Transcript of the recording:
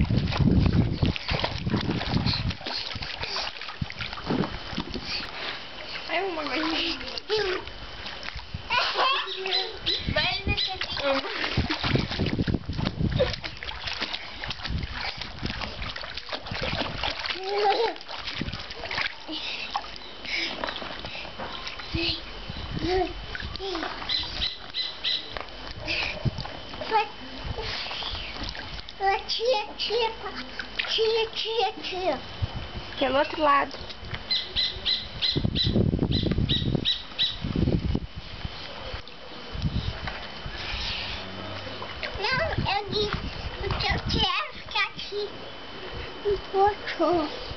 Ai, uma coisinha. Vai nesse aqui. Tia. Pelo outro lado. Não, eu disse, porque eu quero ficar aqui um pouco.